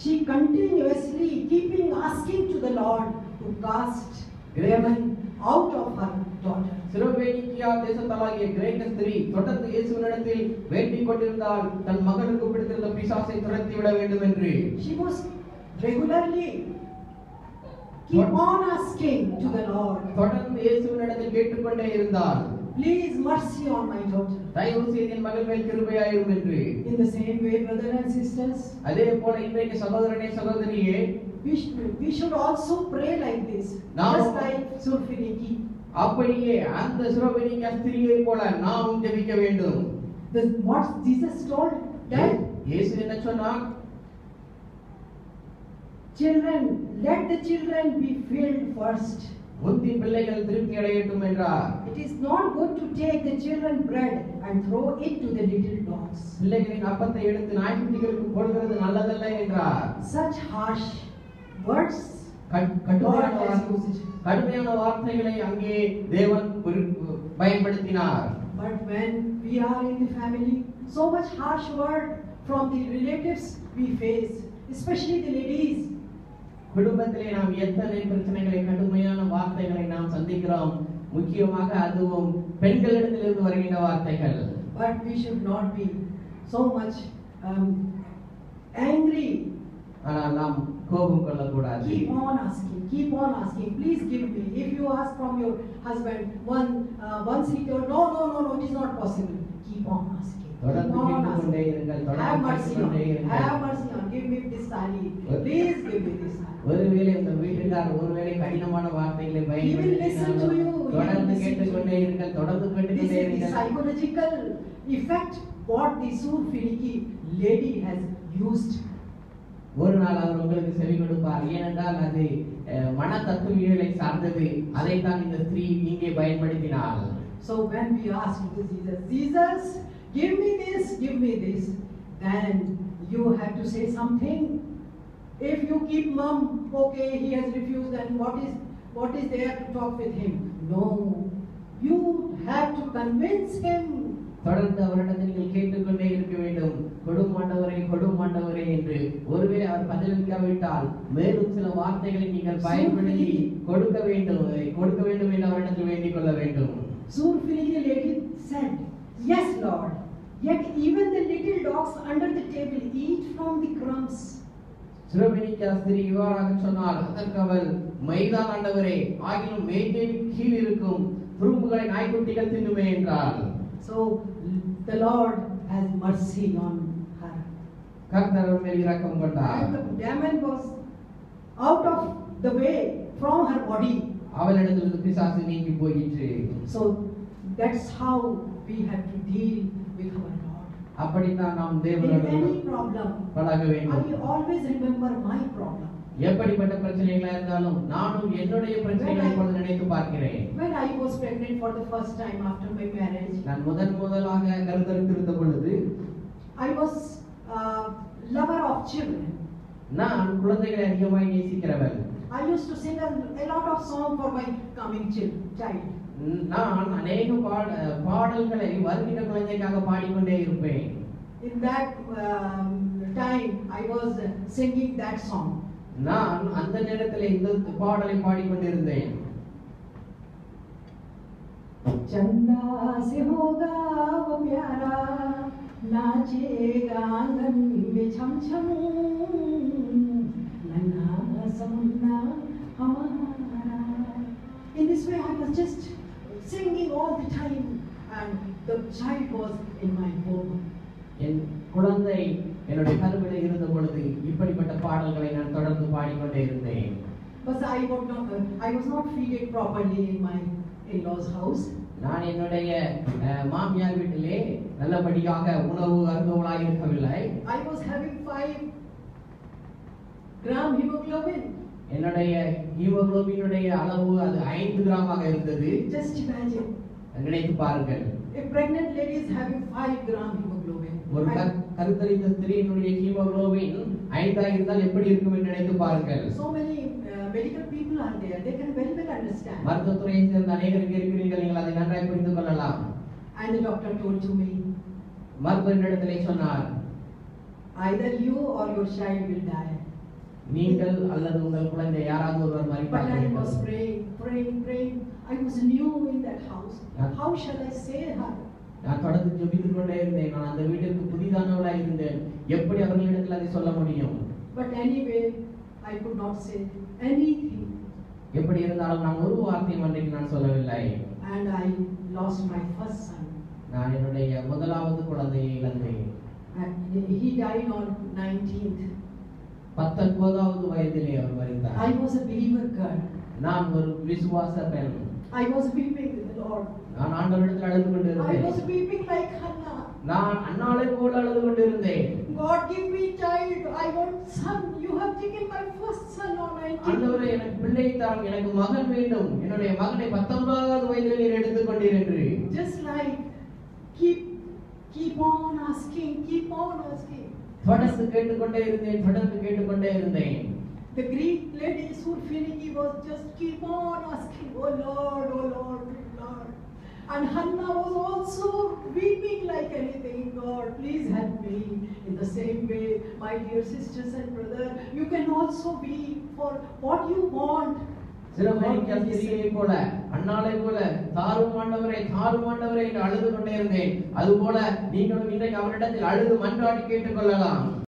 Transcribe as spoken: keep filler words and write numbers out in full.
she continuously keeping asking to the Lord to cast demon out of her daughter. சிரோபேனிக்கியா தேசத்தாளாகிய கிரேக்க ஸ்திரீ தொடர்ந்து இயேசுவினிடத்தில் வேண்டிக் கொண்டிருந்தால் தன் மகனுக்கு பிடித்திருந்த பிசாசை துரத்தி விட வேண்டும் என்று. She was regularly keep on asking to the Lord. தொடர்ந்து இயேசுவினிடத்தில் கேட்டுக்கொண்டே இருந்தாள். Please mercy on my daughter. தயவு செய்து என் மகள் மேல் கிருபையாயிரும் என்று. In the same way, brother and sisters, அதே போல இன்றைக்கு சகோதரனே சகோதரியே, we should, we should also pray like this. Just like Surfiniki. அப்படியே அந்த சிரோபேனிக்கியா ஸ்திரீயை போல நாம் ஜெபிக்க வேண்டும். The what Jesus told that இயேசு என்ன சொன்னார்? Children, let the children be filled first. முந்தி பிள்ளைகள் திருப்தி அடையட்டும் என்றார். It is not good to take the children bread and throw it to the little dogs. பிள்ளைகளின் அப்பத்தை எடுத்து நாய்க்குட்டிகளுக்கு போடுகிறது நல்லதல்ல என்றார். Such harsh words கடுமையான வார்த்தைகளை அங்கே தேவன் பயன்படுத்தினார். But when we are in the family, so much harsh word from the relatives we face, especially the ladies. குடும்பத்திலே நாம் எத்தனை பிரச்சனைகளை கடுமையான வார்த்தைகளை நாம் சந்திக்கிறோம். முக்கியமாக அதுவும் பெண்களிடத்திலிருந்து வருகின்ற வார்த்தைகள். But we should not be so much um, angry. ஆனால் நாம் கோபம் கொள்ளக்கூடாது. Keep on asking, keep on asking. Please give me. If you ask from your husband one uh, once he told no no no no it is not possible. Keep on asking. தொடர்ந்து கேட்டுக்கொண்டே இருங்கள். Have mercy on me. Have mercy on. Give me this sari. Please give me this sari. ஒருவேளை உங்கள் வீட்டுக்காரர் ஒருவேளை கடினமான வார்த்தைகளை பயன்படுத்தினாலும் தொடர்ந்து கேட்டுக்கொண்டே இருங்கள். தொடர்ந்து கேட்டுக்கொண்டே இருங்கள். Psychological effect what the Surfiniki lady has used. ஒரு நாள் அவர் உங்களுக்கு செவி கொடுப்பார். ஏனென்றால் அது மன தத்துவியலை சார்ந்தது. அதைத்தான் இந்த ஸ்திரீ இங்கே பயன்படுத்தினாள். So when we ask to Jesus, Jesus, give me this, give me this, then you have to say something. If you keep mum, okay, he has refused, then what is what is there to talk with him? No, you have to convince him. தொடர்ந்து அவரிடத்தில் நீங்கள் கேட்டுக்கொண்டே இருக்க வேண்டும். கொடும் ஆண்டவரே, கொடும் ஆண்டவரே என்று. ஒருவேளை அவர் பதிலளிக்காவிட்டால் மேலும் சில வார்த்தைகளை நீங்கள் பயன்படுத்தி கொடுக்க வேண்டும் கொடுக்க வேண்டும் என்று அவரிடத்தில் வேண்டிக் கொள்ள வேண்டும். Surfiniki lady said, yes Lord, yet even the little dogs under the table eat from the crumbs. சிரோபேனிக்கியா ஸ்திரீ இவ்வாறாக சொன்னார். அதற்கு அவர், மைதான் ஆண்டவரே, ஆகிலும் மேஜையின் கீழ் இருக்கும் துரும்புகளை நாய்க்குட்டிகள் தின்னுமே என்றார். So the Lord has mercy on her. கர்த்தர் அவர் மேல் இரக்கம் கொண்டார். And the demon was out of the way from her body. அவளிடத்திலிருந்து பிசாசு நீங்கி போயிற்று. So that's how we have to deal with our God. அப்படித்தான் நாம் தேவனோடு பழக வேண்டும். I always remember my problem. எப்படிப்பட்ட பிரச்சனைகளா இருந்தாலும் நானும் என்னுடைய பிரச்சனைகளை இப்பொழுது நினைத்து பார்க்கிறேன். When I was pregnant for the first time after my marriage, நான் முதன் முதலாக கருத்தரித்திருந்த பொழுது I was uh, lover of children. நான் குழந்தைகளை அதிகமாய் நேசிக்கிறவன். I used to sing a, a lot of song for my coming child. நான் अनेक பாடல்களை வருகிற குழந்தைக்காக பாடிக்கொண்டே இருப்பேன். In that um, time I was uh, singing that song. நான் அந்த நேரத்தில் இந்த பாடலை பாடிக்கொண்டிருந்தேன். चंदा से होगा वो प्यारा नाचेगा आंगन में छम छम नन्हा सा मुन्ना हमारा. In this way I was just singing all the time and the child was in my womb. என் குழந்தை என்னுடைய கருவிலே இருந்த பொழுது இப்படிப்பட்ட பாடல்களை நான் தொடர்ந்து பாடிக்கொண்டே இருந்தேன். But I was not I was not feeded properly in my in-laws house. நான் என்னுடைய மாமியார் வீட்டிலே நல்லபடியாக உணவு அருந்துவளாய் இருக்கவில்லை. I was having five gram hemoglobin. என்னுடைய ஹீமோகுளோபினுடைய அளவு அது ஐந்து கிராமாக இருந்தது. Just imagine. நினைத்து பாருங்கள். A pregnant lady is having five gram hemoglobin. ஒரு கருத்தரித்த ஸ்திரீயினுடைய ஹீமோகுளோபின் ஐந்து இருந்தால் எப்படி இருக்கும் என்று நினைத்து பாருங்கள். So many uh, medical people are there. They can very well understand. மருத்துவத்துறையை சேர்ந்த அநேகர் இருக்கிறீர்கள், நீங்கள் அதை நன்றாக புரிந்து கொள்ளலாம். And the doctor told to me, மருத்துவரிடத்திலே சொன்னார், either you or your child will die. நீங்கள் அல்லது உங்கள் குழந்தை யாராவது ஒருவர் But மரித்தால் I வேண்டும். was praying, praying, praying. I was new in that house. How shall I say her? நான் தொடர்ந்து ஜெபித்துக் கொண்டே இருந்தேன். நான் அந்த வீட்டிற்கு புதிதானவளாய் இருந்தேன். எப்படி அவர்களிடத்தில் அதை சொல்ல முடியும்? But anyway, I could not say anything. எப்படி இருந்தாலும் நான் ஒரு வார்த்தையும் அன்றைக்கு நான் சொல்லவில்லை. And I lost my first son. நான் என்னுடைய முதலாவது குழந்தையை இழந்தேன். And he died on nineteenth. பத்தொன்பதாவது வயதிலே அவர் மரித்தார். I was a believer girl. நான் ஒரு விசுவாச பெண். I was weeping with the Lord. நான் ஆண்டவரிடத்தில் அழுது I கொண்டிருந்தேன். was weeping like Hannah. நான் அன்னாளை போல அழுது கொண்டிருந்தேன். God, give me child. I want son. You have taken my first son on nineteenth. ஆண்டவரே எனக்கு பிள்ளை தாரும், எனக்கு மகன் வேண்டும். என்னுடைய மகனை பத்தொன்பதாவது வயதிலே நீர் எடுத்துக் கொண்டீர் என்று. Just like keep keep on asking, keep on asking. தொடர்ந்து கேட்டுக்கொண்டே இருந்தேன், தொடர்ந்து கேட்டுக்கொண்டே இருந்தேன். The Greek lady Surfiniki was just keep on asking, oh Lord, oh Lord, Lord. And Hannah was also weeping like anything. God, please help me. In the same way, my dear sisters and brother, you can also weep for what you want. சிறுமைக்கு ஸ்திரியை போல, அன்னாளை போல தாரும் ஆண்டவரே, தாரும் ஆண்டவரே என்று அழுது கொண்டே இருந்தேன். அதுபோல நீங்களும் இன்றைக்கு அவரிடத்தில் அழுது மன்றாடி கேட்டுக்கொள்ளலாம்.